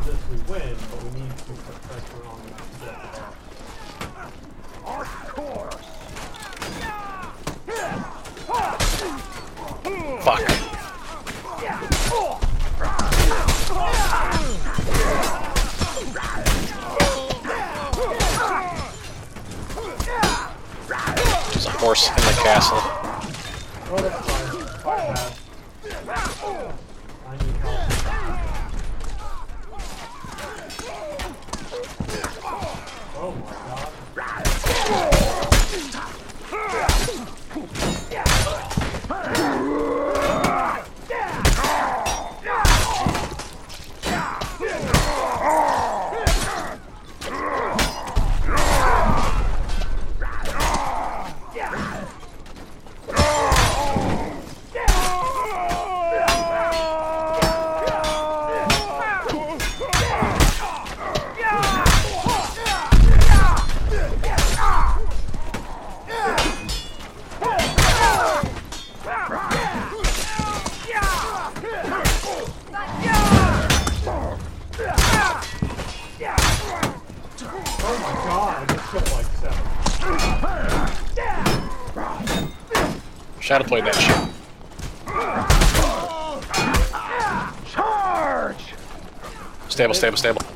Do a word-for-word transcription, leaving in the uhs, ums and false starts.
this, we win, but we need to put pressure on them to get the bar. Of course. Fuck. There's a horse in the castle. Oh, that's fine. Fire pass. I need help. Oh my god. Oh my god, I just killed like seven. Shadow played that shit. Charge! Stable, stable, stable.